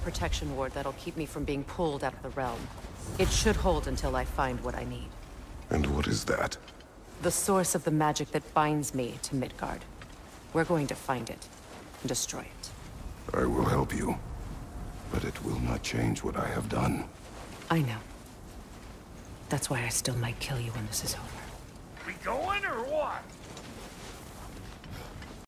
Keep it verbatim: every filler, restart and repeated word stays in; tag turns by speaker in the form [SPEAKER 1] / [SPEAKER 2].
[SPEAKER 1] protection ward that'll keep me from being pulled out of the realm. It should hold until I find what I need.
[SPEAKER 2] And what is that?
[SPEAKER 1] The source of the magic that binds me to Midgard. We're going to find it and destroy it.
[SPEAKER 2] I will help you, but it will not change what I have done.
[SPEAKER 1] I know. That's why I still might kill you when this is over.
[SPEAKER 3] We going or what?